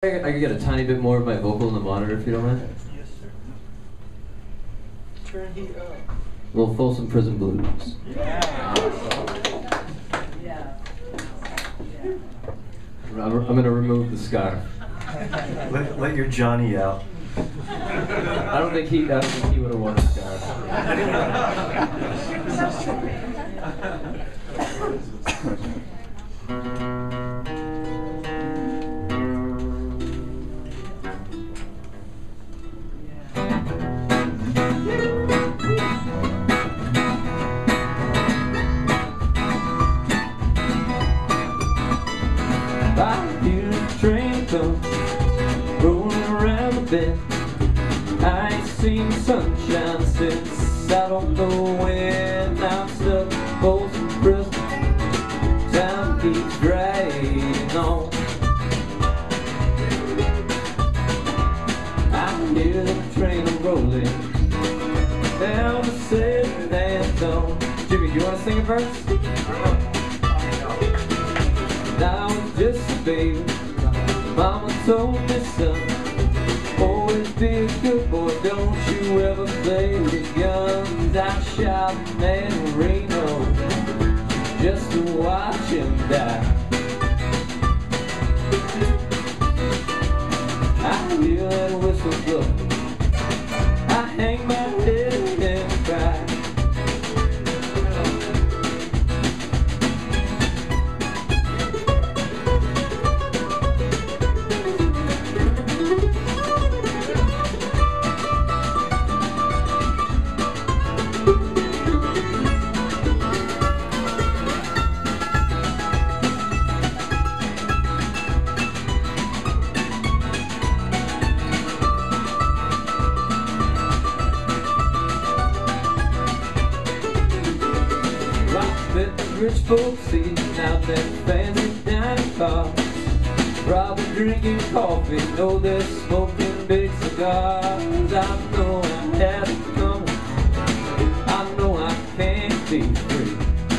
I could get a tiny bit more of my vocal in the monitor if you don't mind. Yes, sir. Turn heat up. A little Folsom Prison Blues. Yeah. I'm going to remove the scarf. Let your Johnny out. I don't think he would have worn a scarf. I hear the train come rolling around the bend. I ain't seen the sunshine since I don't know when. I'm stuck in Folsom Prison. Time keeps dragging on. I hear the train rolling down the San Antone. Jimmy, do you want to sing a verse? I was just a baby. Mama told me, son, always be a good boy, don't you ever play with guns. I shot a man in Reno just to watch him die. I hear that whistle blow, I hang my head and cry. Rich folks eating out that fancy dining cars, probably drinking coffee, know they're smoking big cigars. I know I have it coming, I know I can't be free.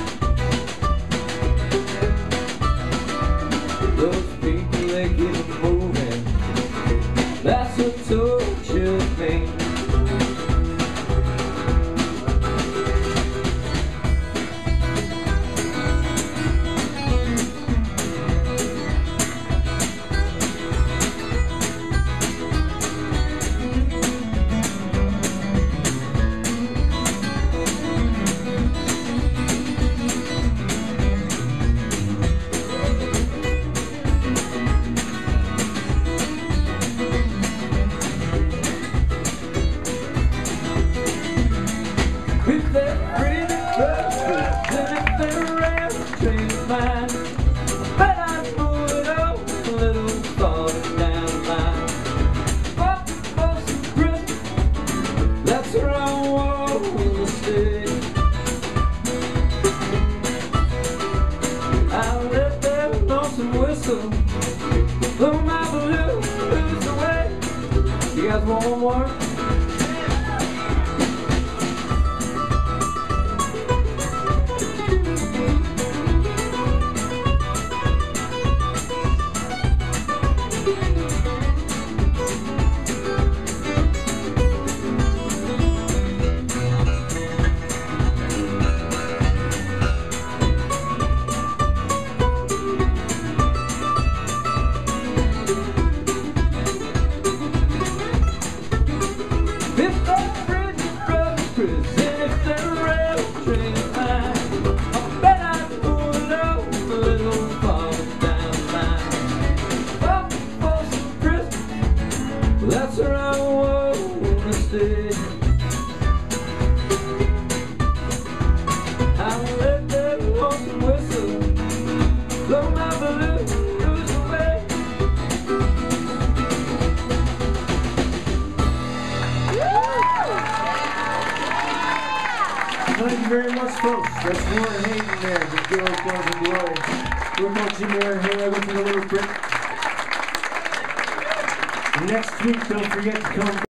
Those people, they keep moving, that's what tortures me. With that pretty bus, and if they're around train of mine, but I'd move it up a little farther down the line. But Folsom Prison, that's where I want to stay. I'll let that lonesome whistle blow my blues away. You guys want one more? That's where I wanna stay. I'll let that lonesome whistle blow my blues away. Thank you very much, folks. That's Warren Hayden there, the Girls, Girls, and Boys. We're going to Jimmy here. We're going to a little break. Next week, don't forget to come.